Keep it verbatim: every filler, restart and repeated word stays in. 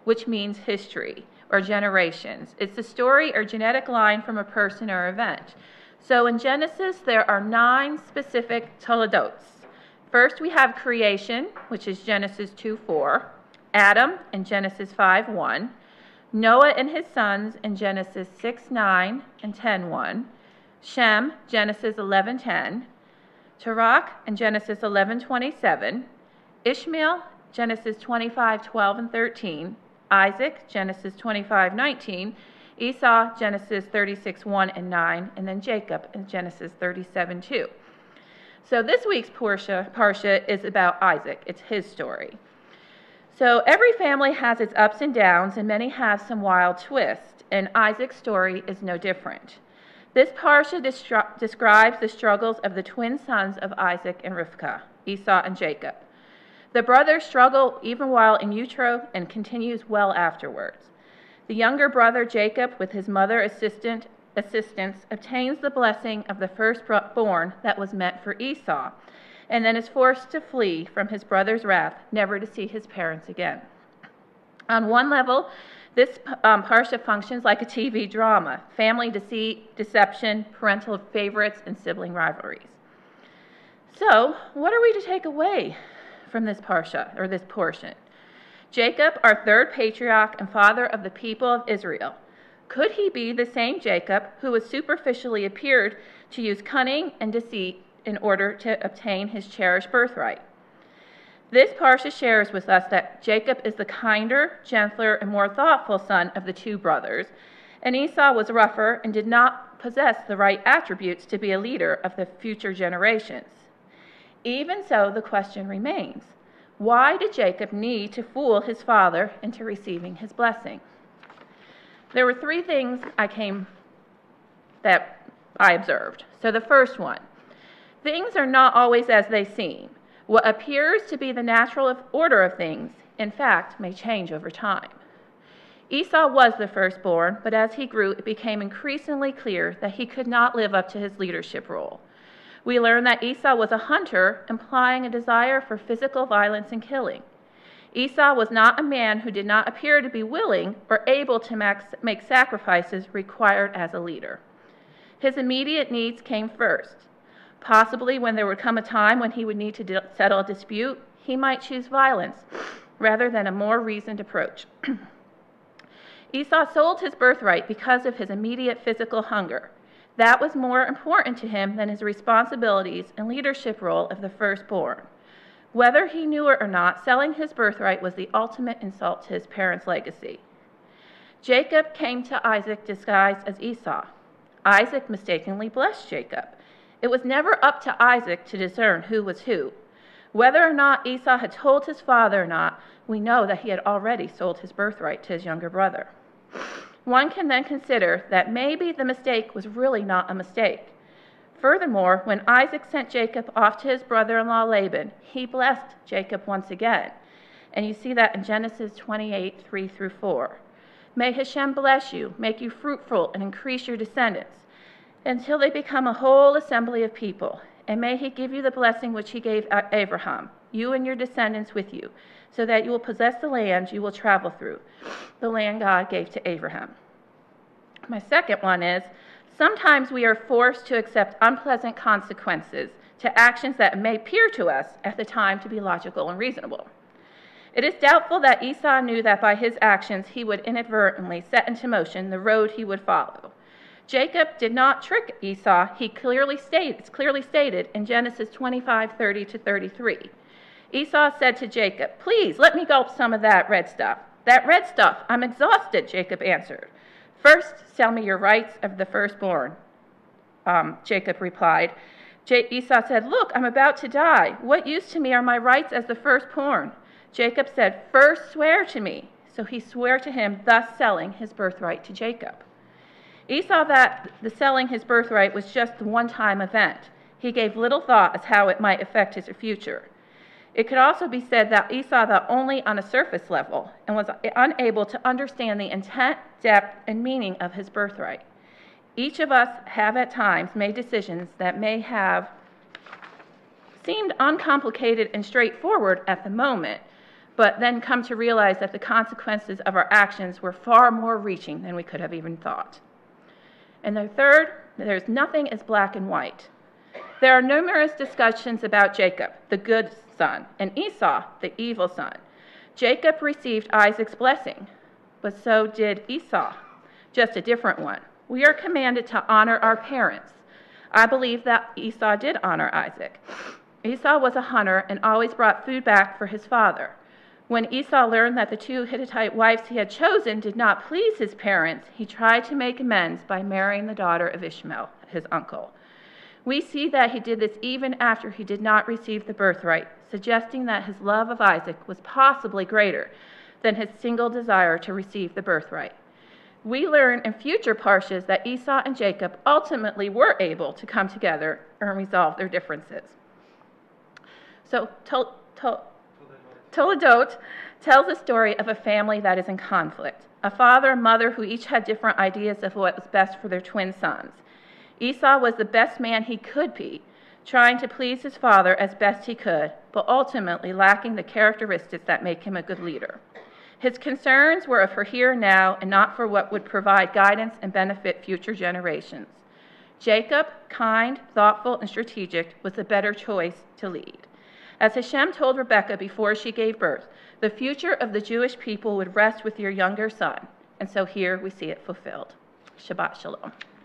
which means history or generations. It's the story or genetic line from a person or event. So in Genesis, there are nine specific Toldots. First, we have creation, which is Genesis two four, Adam in Genesis five one, Noah and his sons in Genesis six nine and ten one, Shem, Genesis eleven ten, Tarak in Genesis eleven twenty-seven, Ishmael, Genesis twenty-five twelve and thirteen, Isaac, Genesis twenty-five nineteen, Esau, Genesis thirty-six one and nine, and then Jacob in Genesis thirty-seven two. So this week's Parsha, Parsha is about Isaac. It's his story. So every family has its ups and downs, and many have some wild twists, and Isaac's story is no different. This Parsha destru- describes the struggles of the twin sons of Isaac and Rivkah, Esau and Jacob. The brothers struggle even while in utero and continues well afterwards. The younger brother, Jacob, with his mother assistant, assistance, obtains the blessing of the firstborn that was meant for Esau, and then is forced to flee from his brother's wrath, never to see his parents again. On one level, this um, Parsha functions like a T V drama, family deceit, deception, parental favorites, and sibling rivalries. So, what are we to take away from this Parsha, or this portion? Jacob, our third patriarch and father of the people of Israel. Could he be the same Jacob who was superficially appeared to use cunning and deceit in order to obtain his cherished birthright? This Parsha shares with us that Jacob is the kinder, gentler, and more thoughtful son of the two brothers, and Esau was rougher and did not possess the right attributes to be a leader of the future generations. Even so, the question remains, why did Jacob need to fool his father into receiving his blessing? There were three things I came that I observed. So the first one, things are not always as they seem. What appears to be the natural order of things, in fact, may change over time. Esau was the firstborn, but as he grew, it became increasingly clear that he could not live up to his leadership role. We learn that Esau was a hunter, implying a desire for physical violence and killing. Esau was not a man who did not appear to be willing or able to max- make sacrifices required as a leader. His immediate needs came first. Possibly when there would come a time when he would need to de- settle a dispute, he might choose violence rather than a more reasoned approach. Esau sold his birthright because of his immediate physical hunger. That was more important to him than his responsibilities and leadership role of the firstborn. Whether he knew it or not, selling his birthright was the ultimate insult to his parents' legacy. Jacob came to Isaac disguised as Esau. Isaac mistakenly blessed Jacob. It was never up to Isaac to discern who was who. Whether or not Esau had told his father or not, we know that he had already sold his birthright to his younger brother. One can then consider that maybe the mistake was really not a mistake. Furthermore, when Isaac sent Jacob off to his brother-in-law Laban, he blessed Jacob once again. And you see that in Genesis twenty-eight, three through four. May Hashem bless you, make you fruitful, and increase your descendants, until they become a whole assembly of people. And may he give you the blessing which he gave Abraham, you and your descendants with you, so that you will possess the land you will travel through, the land God gave to Abraham. My second one is, sometimes we are forced to accept unpleasant consequences to actions that may appear to us at the time to be logical and reasonable. It is doubtful that Esau knew that by his actions he would inadvertently set into motion the road he would follow. Jacob did not trick Esau. He clearly stated, it's clearly stated in Genesis twenty-five, thirty to thirty-three. Esau said to Jacob, "Please, let me gulp some of that red stuff." "That red stuff, I'm exhausted," Jacob answered. "First, sell me your rights of the firstborn," um, Jacob replied. J- Esau said, "Look, I'm about to die. What use to me are my rights as the firstborn?" Jacob said, "First swear to me." So he swore to him, thus selling his birthright to Jacob. Esau that the selling his birthright was just a one-time event. He gave little thought as how it might affect his future. It could also be said that Esau thought only on a surface level and was unable to understand the intent, depth, and meaning of his birthright. Each of us have at times made decisions that may have seemed uncomplicated and straightforward at the moment, but then come to realize that the consequences of our actions were far more reaching than we could have even thought. And the third, there's nothing as black and white. There are numerous discussions about Jacob, the good son, and Esau, the evil son. Jacob received Isaac's blessing, but so did Esau, just a different one. We are commanded to honor our parents. I believe that Esau did honor Isaac. Esau was a hunter and always brought food back for his father. When Esau learned that the two Hittite wives he had chosen did not please his parents, he tried to make amends by marrying the daughter of Ishmael, his uncle. We see that he did this even after he did not receive the birthright, suggesting that his love of Isaac was possibly greater than his single desire to receive the birthright. We learn in future parshas that Esau and Jacob ultimately were able to come together and resolve their differences. So Tol- Tol- Toldot tells a story of a family that is in conflict, a father and mother who each had different ideas of what was best for their twin sons. Esau was the best man he could be, trying to please his father as best he could, but ultimately lacking the characteristics that make him a good leader. His concerns were for here and now and not for what would provide guidance and benefit future generations. Jacob, kind, thoughtful, and strategic, was the better choice to lead. As Hashem told Rebekah before she gave birth, the future of the Jewish people would rest with your younger son. And so here we see it fulfilled. Shabbat Shalom.